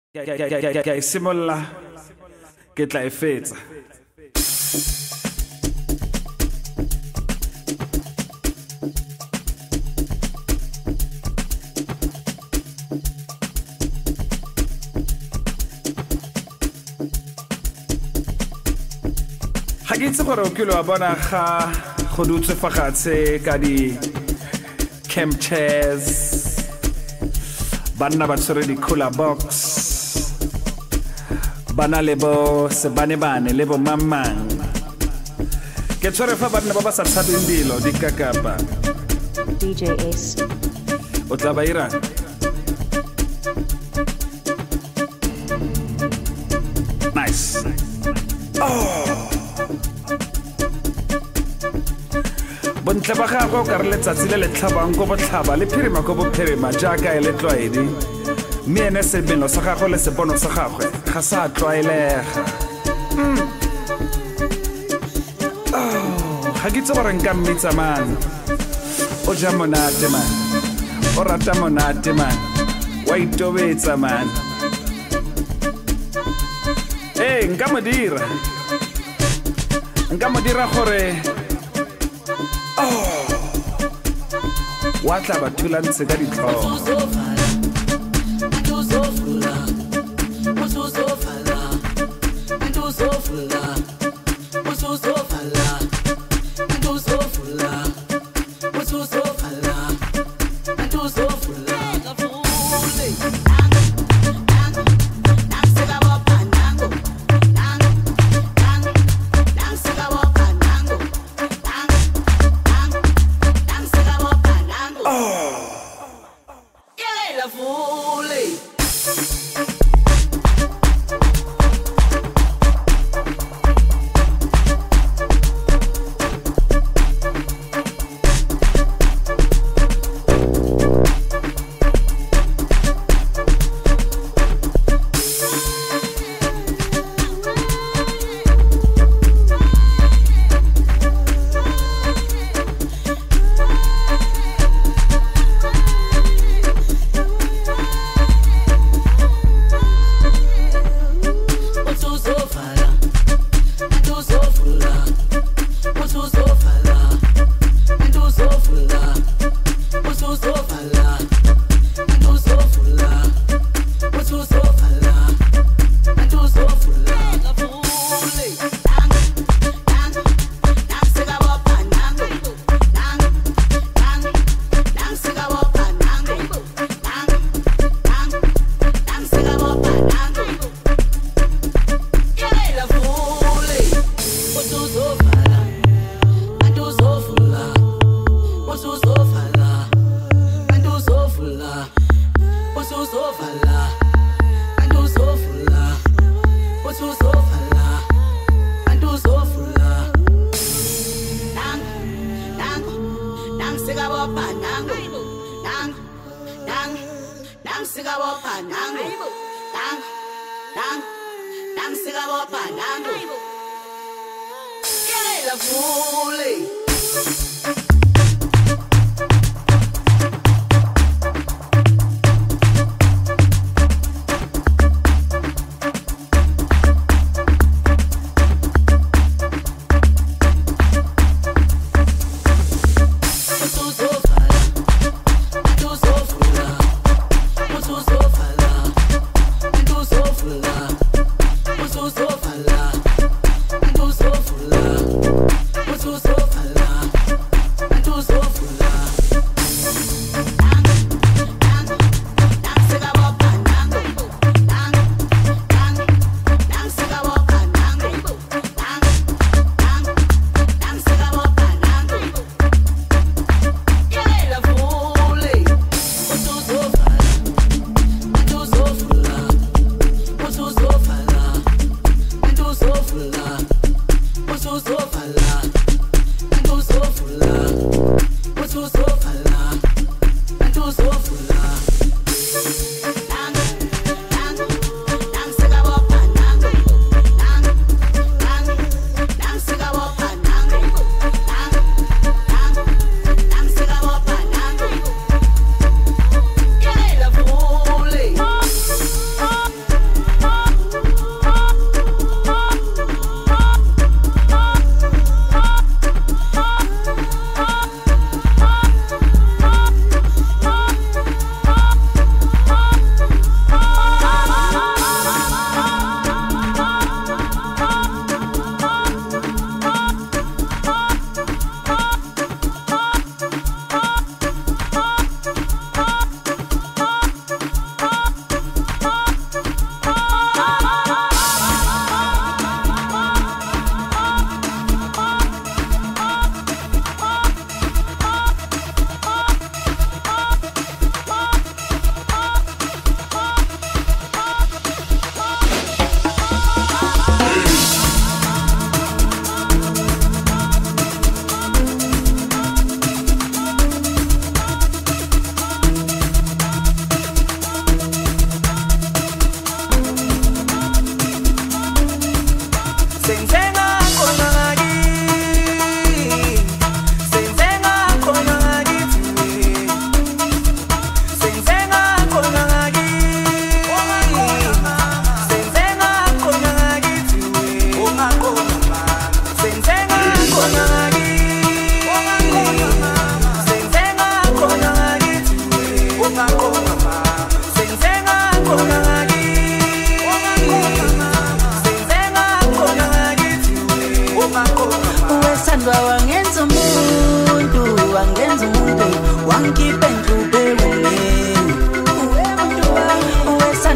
Ke a simolla ke tla e fetsa. Ha ke itse gore o kile wa bona ga go dutse fatshe ka di camp chairs, banna ba tsere di cooler box, bana lebo se bane lebo mamang ke tsere fa banna ba ba sa tshabeng dilo di kakapa. DJ Ace O tla ba ira nice. Bontle ba gago ka re letsatsi le le tlhabang go botlhaba le phirima go bophirima jaaka e le tlwaedi, mme ene sebelo sa gago le sepono sa gagwe ga sa tlwaelega. Ga ke itse gore nka mmitsa man, o ja monate man, o rata monate man, wa itobetsa man. Nka mo dira gore wa tla ba thulantse ka ditlhogo.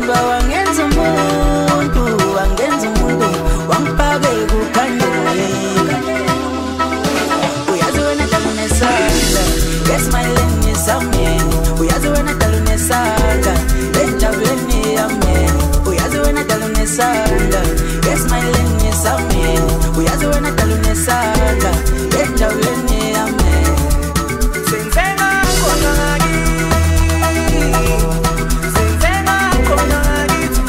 kodwa wangenza umuntu wangipake kukhanyeka uyazi wena dala unesandla esmayileni samyeni uyazi wena dala unesandla enjabuleni yamyeni uyazi wena dala unesandla esmayileni samyeni uyazi wena dala unesandla enjabuleni yamyeni senzeka khona ngakithi senzeka khona ngakithi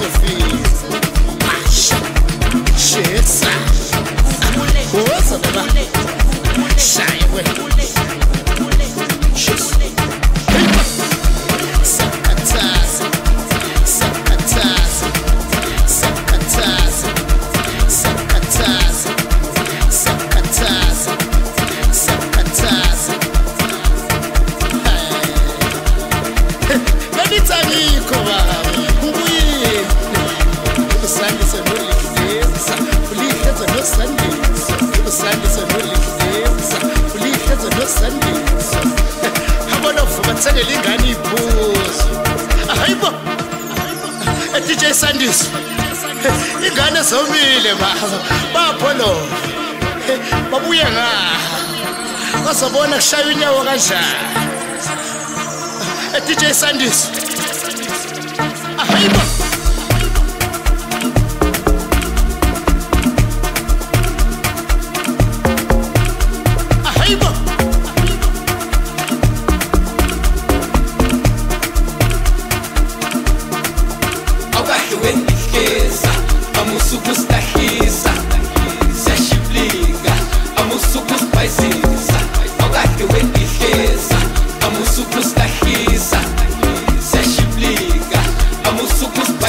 DJ Sandis ingane zomile bapholo babuye nga bazobona kushaya unyawo kanjani DJ Sandis ahayibo Sucos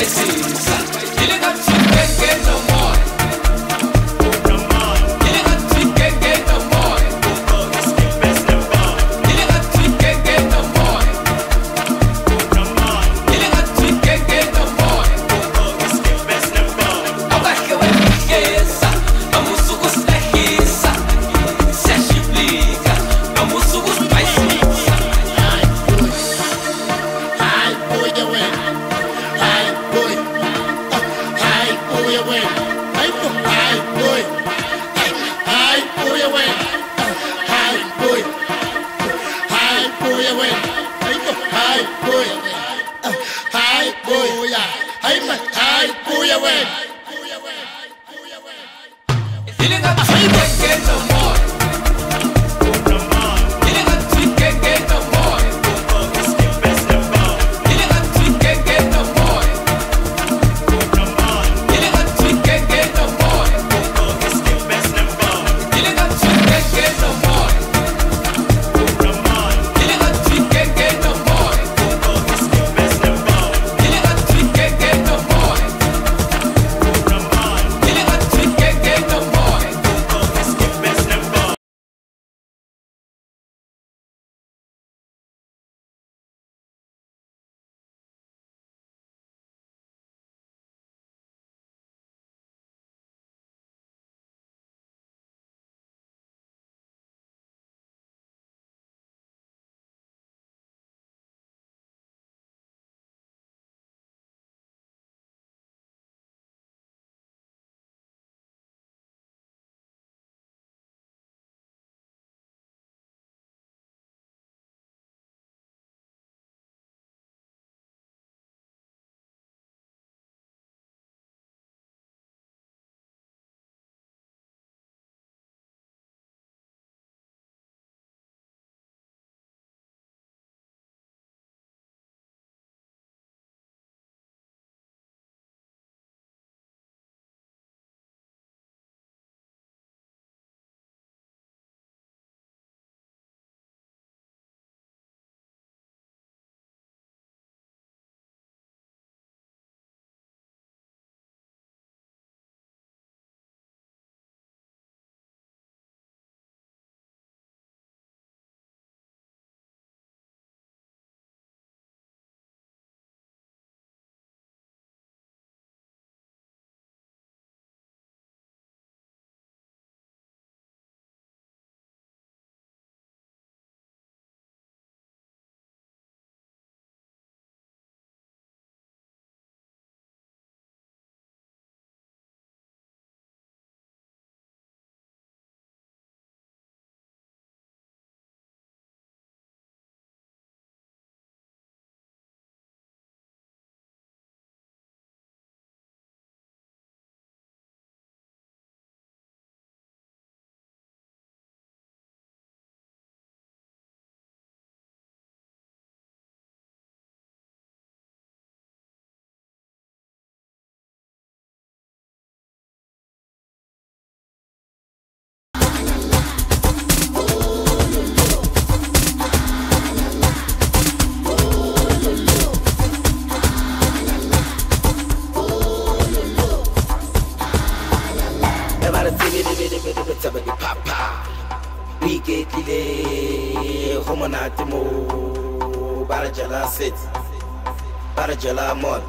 monate mo barajala set barajala mall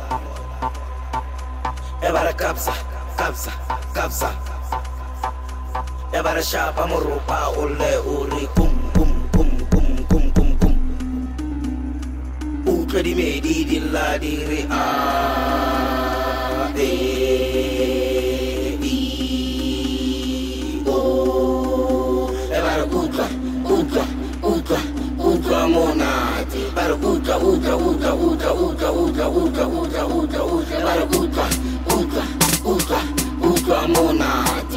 ebara kapsa ebara shapa morupa ole uri kum utledi medi dilla dire Ultra monate, para ultra monate.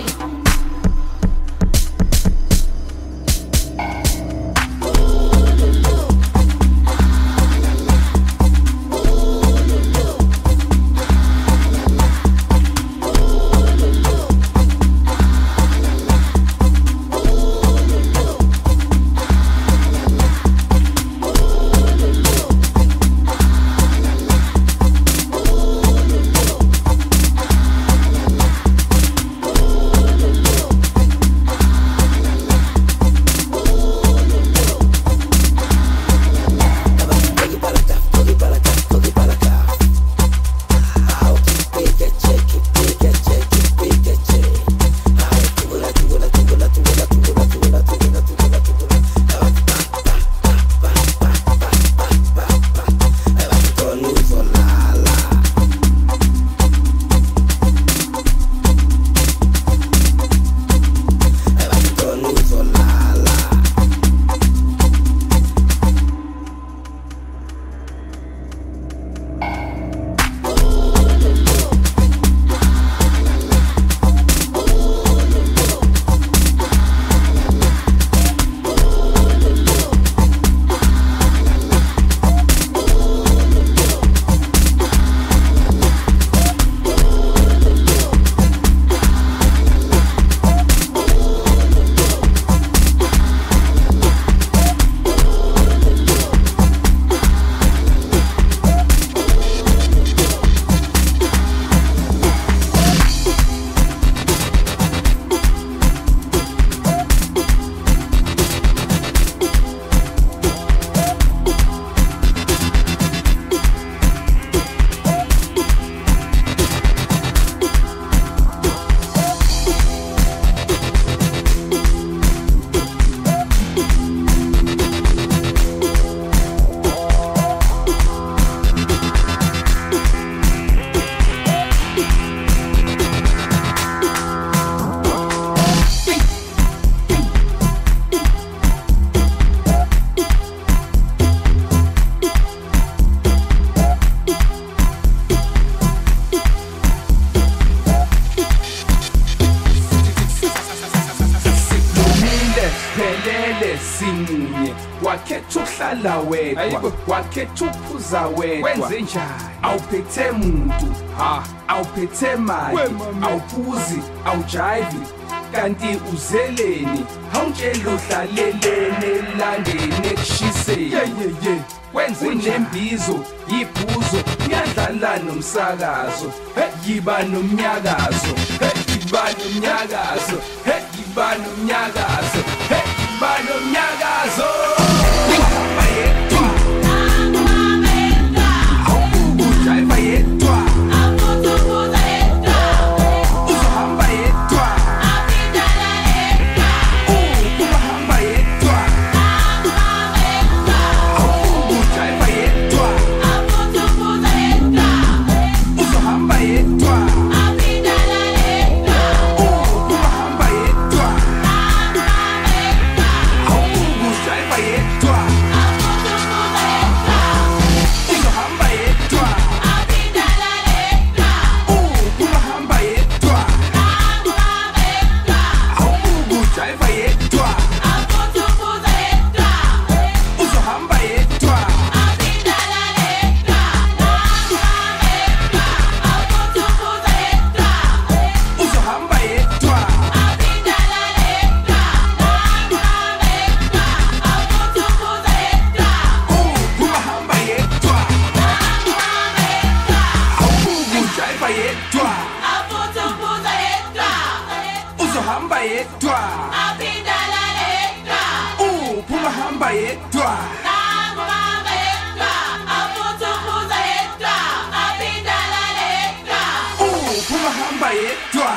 wakhetha ukuphuza wedwa wenze njani awuphethe muntu awuphethe mali awuphuzi awujayivi kanti uzeleni awuntshela uhlalelene elandeni ekushiseni wenze nembizo yibhuzo uyadlala nomsakazo yiba nomnyakazo yiba nomnyakazo yiba nomnyakazo yiba nomnyakazo hamba yedwa Phuma hamba yedwa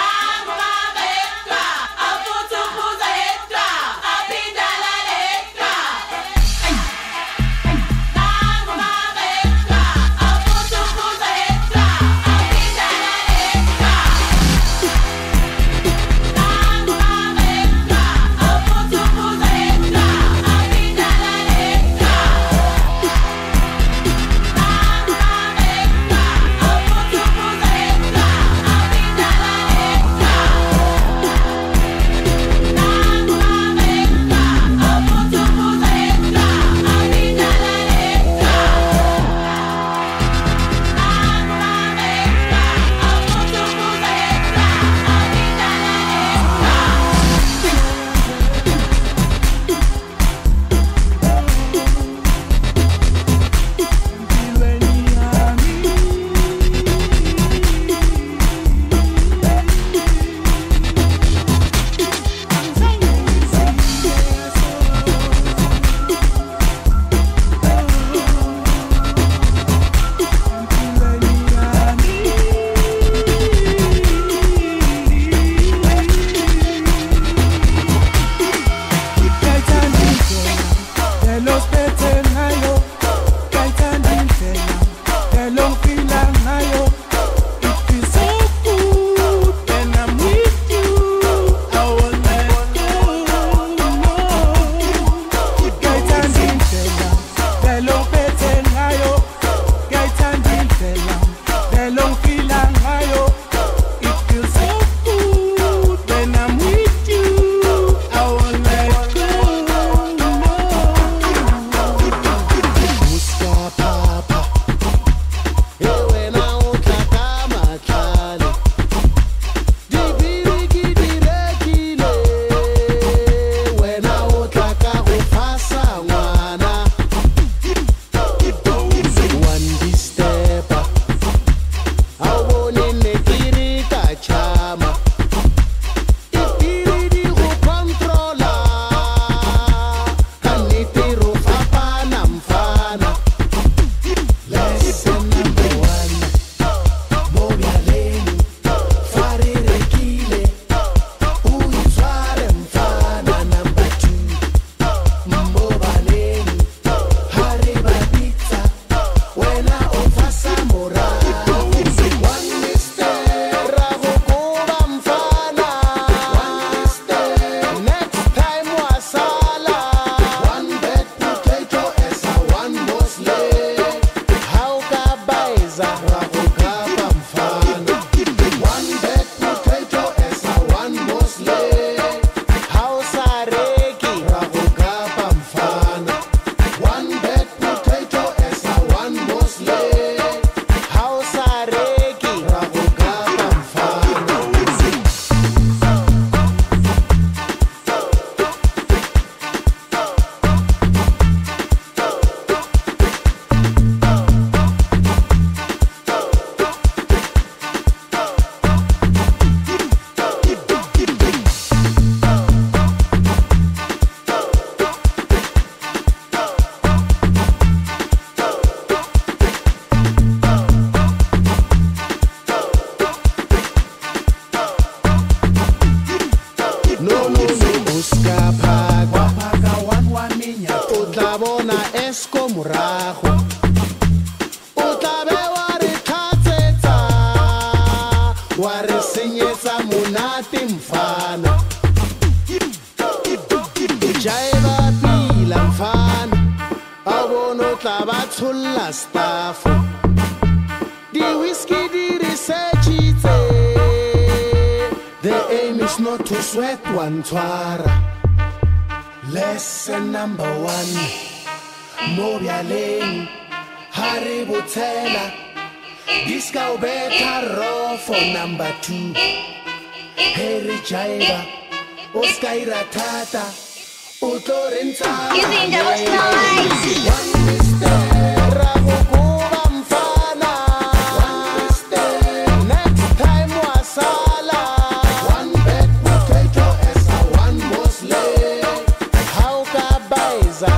Lesson number 1 Mobialeng Haributela Disco Beta Raw for number 2 Harry Jaiva Oscar Tata Utorinta Using double slides. One mistake Ragukuba Mfana One mistake Next time wasala One bed potato as a one Muslim How kabaiza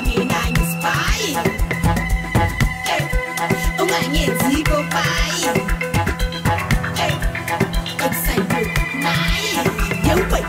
mina ngispy ungangenzi kopai excited nayi yewe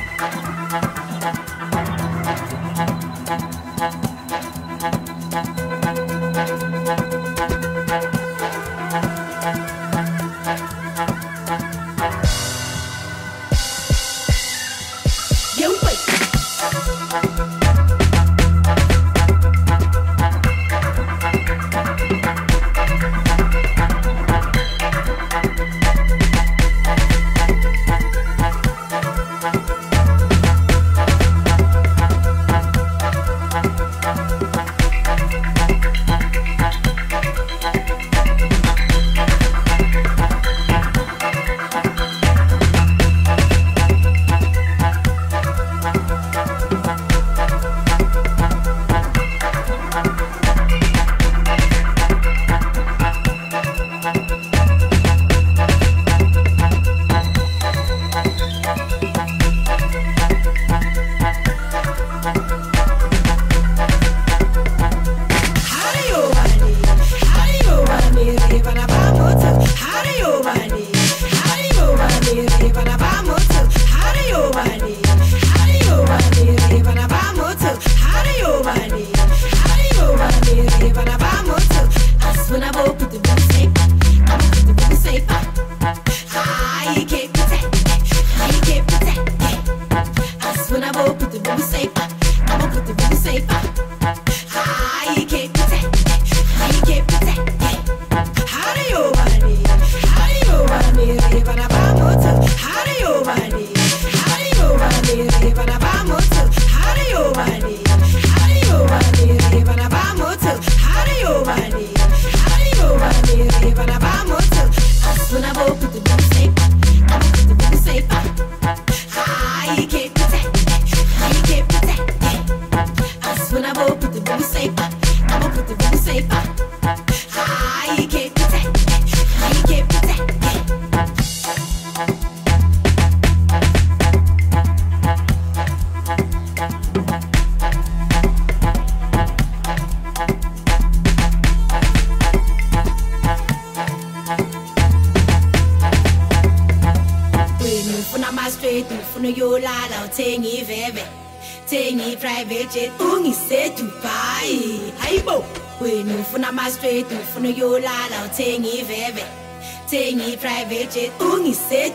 private jet ungise Dubai hayibo wena ufuna ama straight ufuna yolala uthengi veve thengi private jet ungise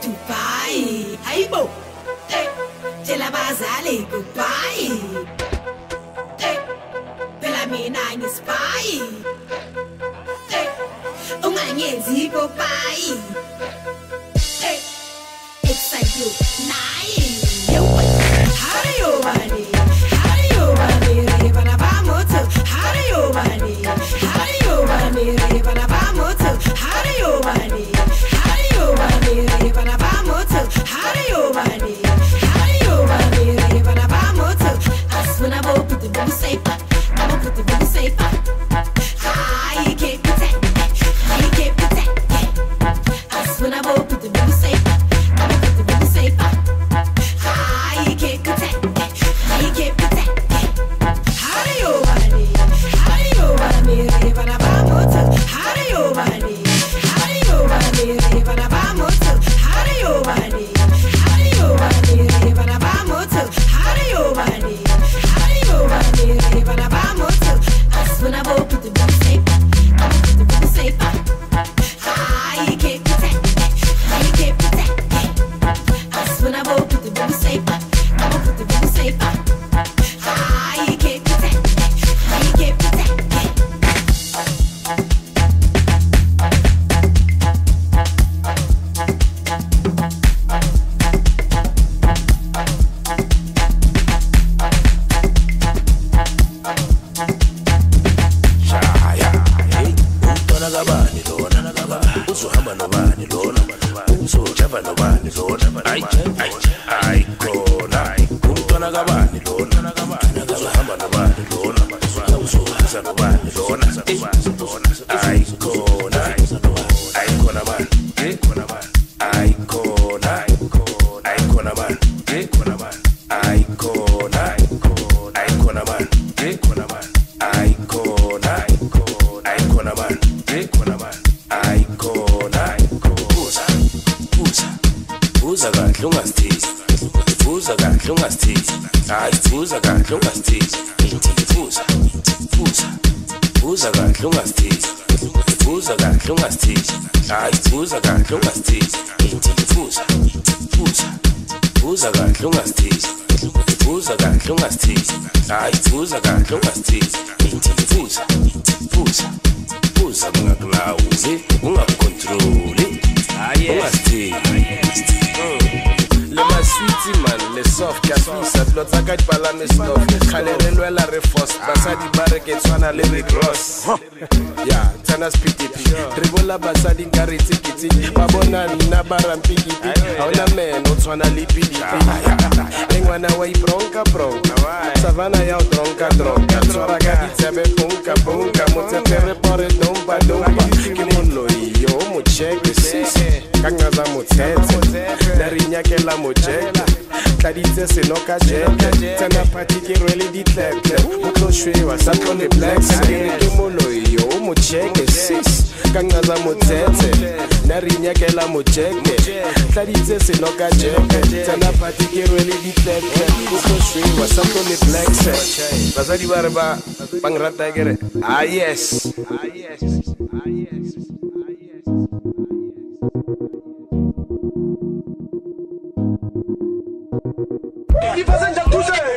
Dubai hayibo tshela bazali goodbye phela mina ngispy ungangenzi kopai excite you nice Hario bani, Hario bani, revana bamoto. Hario bani, Hario bani, revana bamoto. Hario bani, Hario bani, revana bamoto. Hario bani, Hario bani, revana bamoto. Asuna bo put the boom safe, I'ma put the boom safe. I can't protect, I can't protect. Asuna bo put the boom safe, I'ma put the boom safe. I can't protect, I can't protect. Hario bani, Hario bani, revana bamoto. Hario bani, Hario bani, revana bamoto. Hario bani, Hario bani, revana bamoto. Hario bani, Hario bani, revana bamoto. Asuna bo put the boom safe, I'ma put the boom safe. I can't protect, I can't protect. Asuna bo put the boom safe, I'ma put the boom safe. I can't protect, I can't protect. Icona man. Aikona man, aikona, buza kahle ungasithi, buza kahle ungasithi, hayi buza kahle ungasithi, buza kahle ungasithi, buza kahle ungasithi, hayi buza kahle ungasithi, buza kahle ungasithi, buza kahle ungasithi, hayi buza kahle ungasithi, buza ungakulawuli, ungakontroli, ungasithi. Le ma sweetie man, le soft, kasisa, blotsa ka dipala me stuff, khalere lwela re force, basadi bare ke tshwana le re cross. Yeah, tana spikiti, tribola basadi nkare tsikiti, ba bona nna ba rampikiti, haona meno tshwana le pidipi. Engwana wa ibronka, savana ya dronka, tswara ka ditsebe punka, motsepere pore dompa, ke moloi yo mo check sisi, kangaza motsetse, narinyakela mojeka, tladitse senoka jeka, tsena party ke rwele ditletle, o tlo shwewa sa tlo le black, ke moloi yo mo check sisi, kangaza motsetse, narinyakela mojeka, tladitse senoka jeka, tsena party ke rwele ditletle, o tlo shwewa sa tlo le black, basadi ba re ba ngrata kere ah yes. Il faisait déjà tout seul.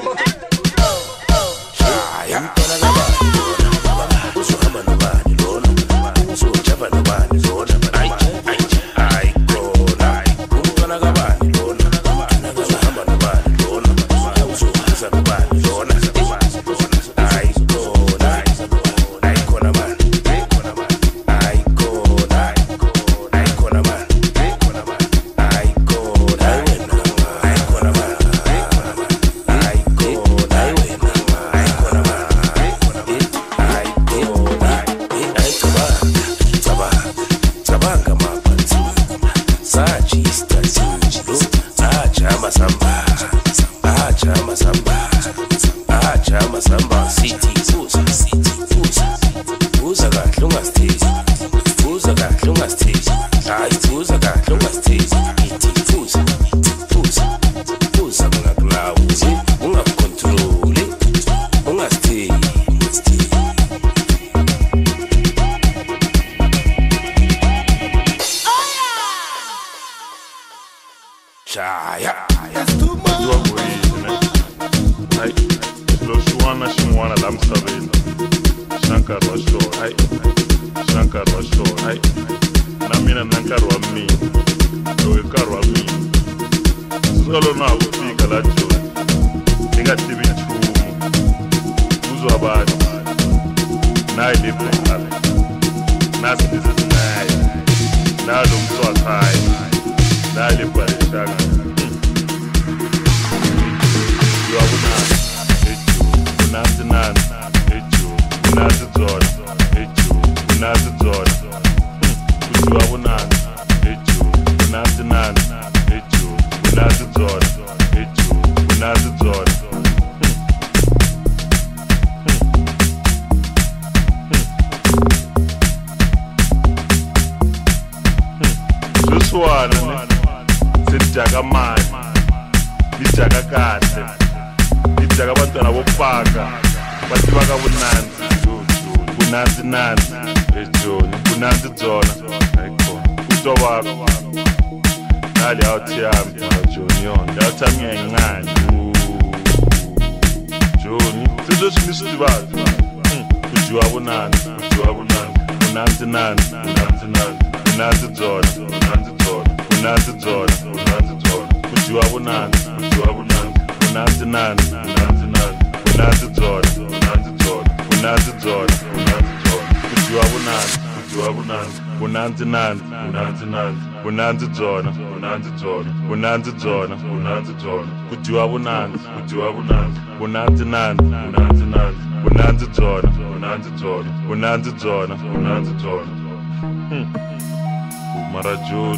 Mara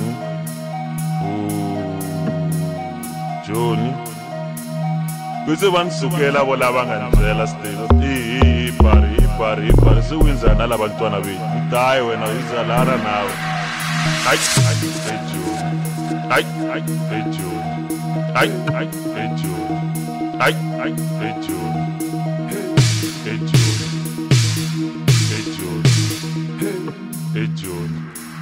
Joni Bese banisukela bo laba ngandlela still pari sewenzani nalabantwana bethu uthi hayi wena izalana nawe hayi ejoni hayi ejoni hayi ejoni hayi ejoni ejoni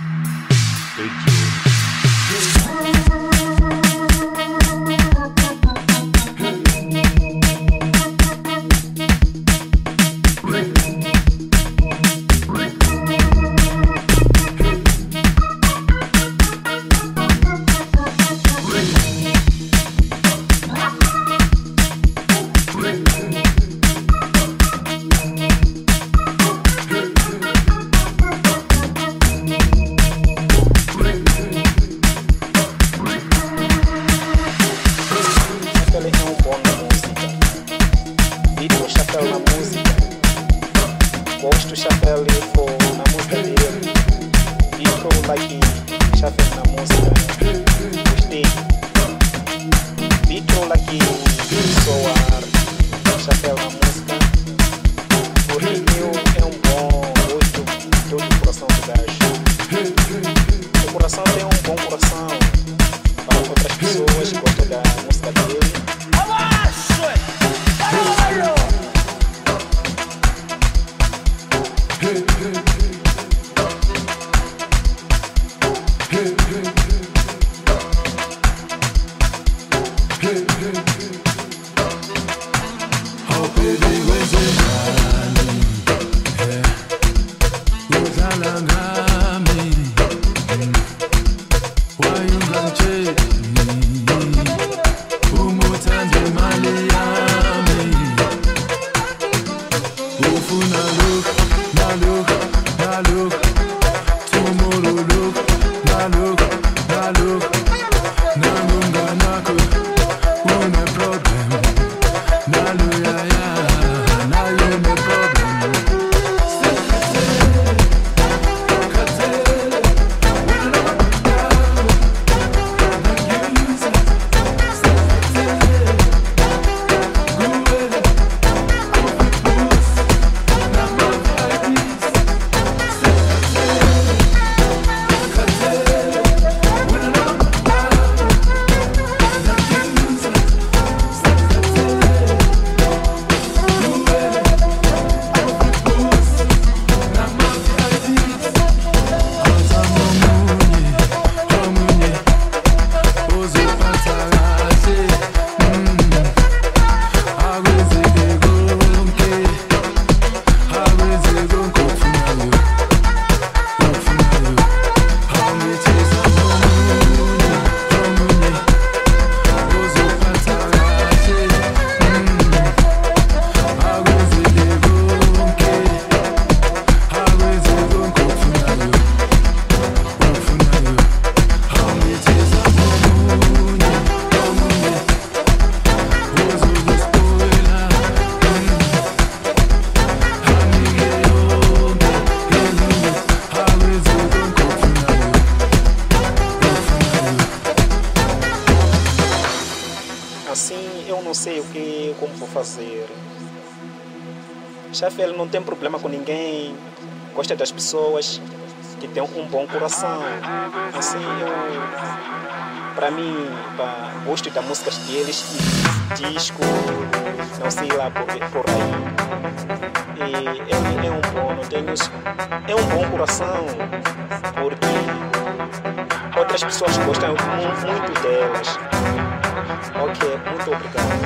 Ele não tem problema com ninguém, gosta das pessoas, que tem um bom coração. Assim, para mim, gosto das músicas deles, disco, não sei lá por aí. E ele é um bom, é um bom coração, porque outras pessoas gostam muito delas. Ok, muito obrigado.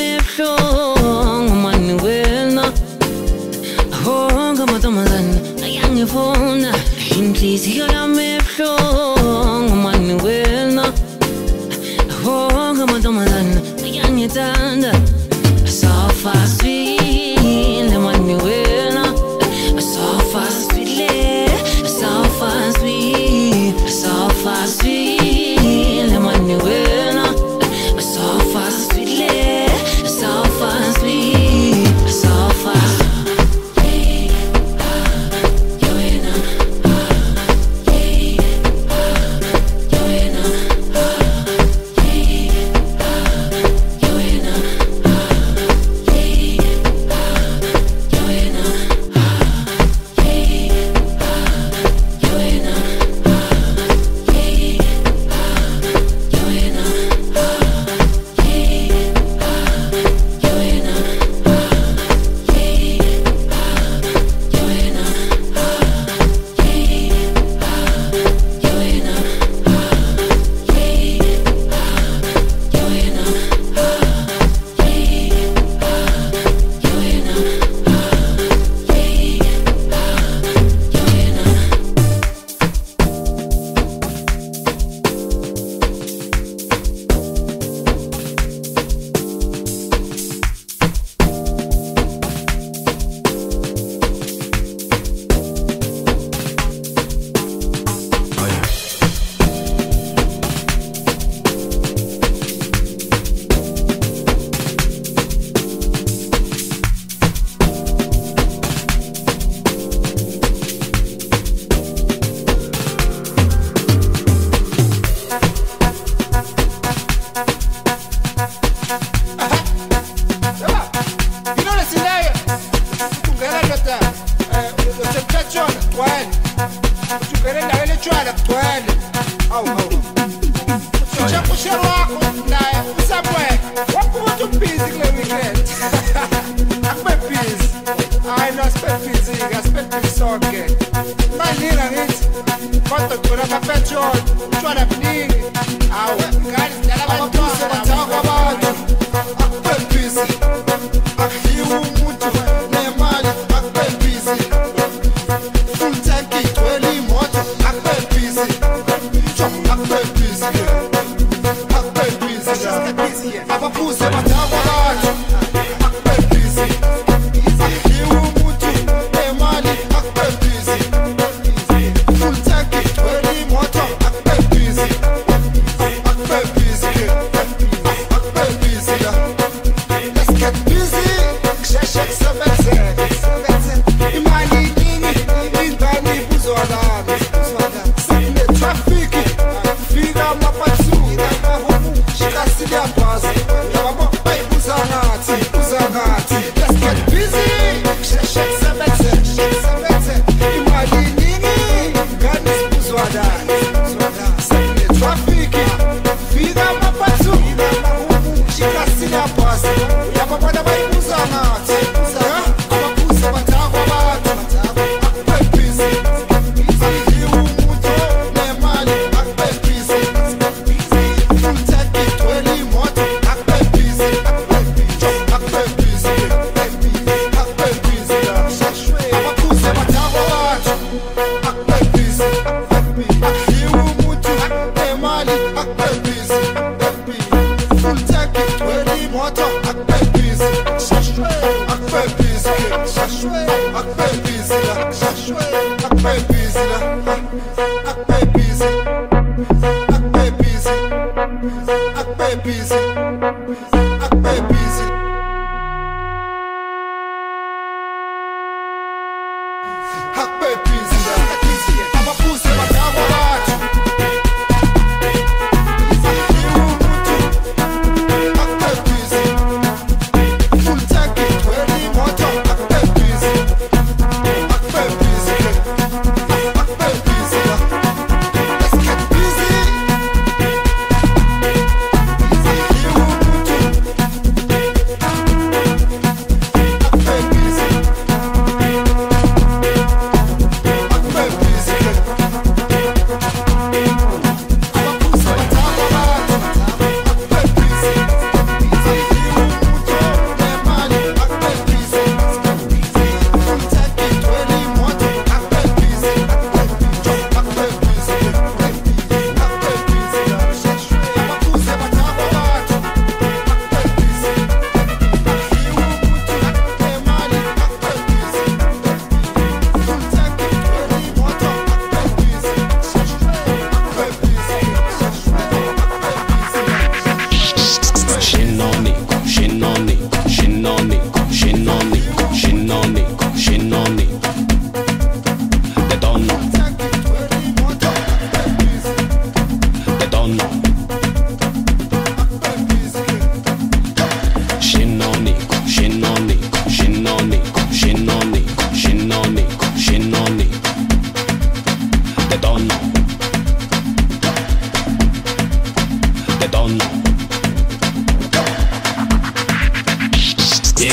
lami ebuhlungu mani wena ahonga amantombazane ayangifuna inhliziyo yami ebuhlungu mani wena ahonga amantombazane ayangithanda so fast sweet mani wena so fast sweet so fast sweet so fast sweet mani wena so fast sweet so fast sweet so fast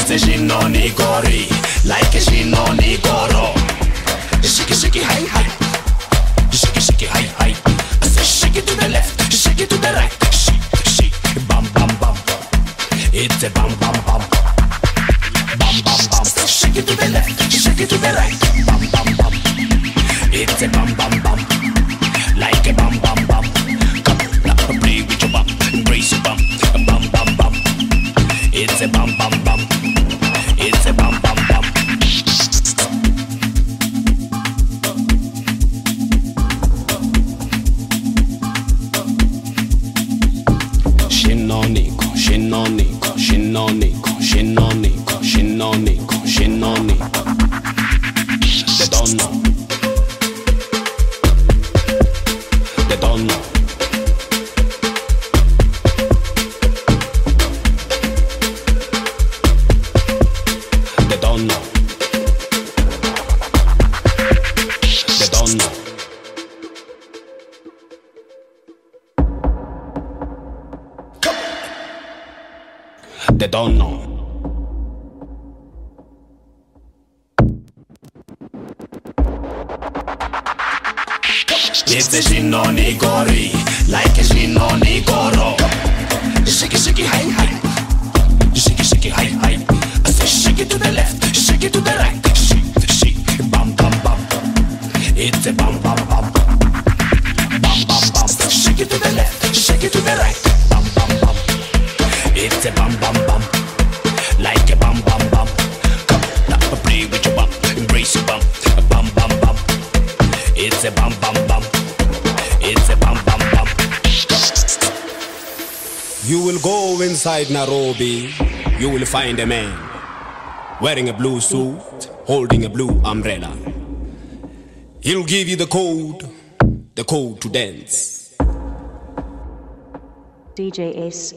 It's a shinonigori, like a shinonigoro. Shake it, hi, hi. Shake it, hi, hi. I say shake it to the left, shake it to the right. Shake, bam, bam, bam. It's a bam, bam, bam. Bam, bam, bam. Shake it to the left, shake it to the right. Bam, bam, bam. It's a bam, bam, bam. Like a bam, bam, bam. Come on, now play with your bam, embrace your bam. Bam, bam, bam. It's a bam, bam, bam. It's a bam, bam, bam. Shinonico, shinonico, shinonico, shinonico, shinonico, shinonico. They don't know. They don't know. They don't know. They don't know. They don't know. It's a shinonigori, like a shinonigoro. Shake it, hi, hi. Shake it, hi, hi. I say shake it to the left, shake it to the right. Shake, bam, bam, bam. It's a bam, bam, bam. Bam, bam, bam. Shake it to the left, shake it to the right. Bam, bam, bam. It's a bam, bam, bam. Like a bam, bam, bam. Come on, now play with your bam, embrace your bam. Bam, bam, bam. It's a bam, bam, bam. It's a bam, bam, bam. You will go inside Nairobi. You will find a man wearing a blue suit, holding a blue umbrella. He'll give you the code to dance. DJ Ace.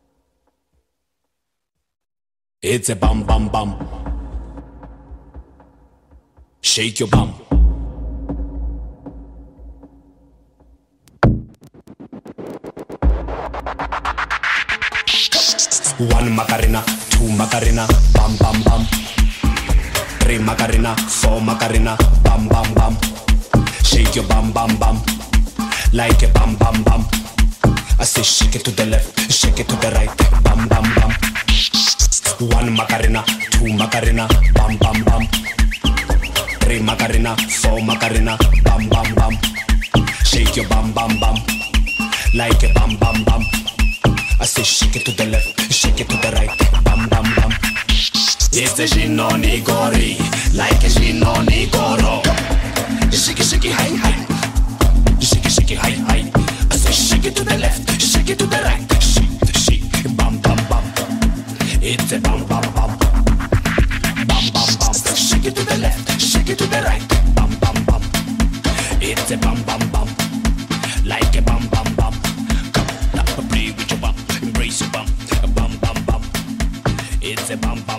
It's a bum, bum, bum. Shake your bum. One Macarena, two Macarena, bam, bam, bam. Three Macarena, four Macarena, bam, bam, bam. Shake your bum, bam, bam. Like a bam, bam, bam. I say shake it to the left, shake it to the right, bam, bam, bam. One Macarena, two Macarena, bam, bam, bam. Three Macarena, four Macarena, bam, bam, bam. Shake your bam, bam, bam. Like a bam, bam, bam. I say shake it to the left, shake it to the right, bam, bam, bam. It's a shinonigori, like a shinonigoro. Shake it, hi, hi. Shake it, hi, hi. I say shake it to the left, shake it to the right. Shake, bam, bam, bam. It's a bam, bam, bam. Bam, bam, bam. Shake it to the left, shake it to the right. Bam, bam, bam. It's a bam, bam, bam. Like a bam, bam, bam. Come on, now play with your bam, embrace your bam. Bam, bam, bam. It's a bam, bam.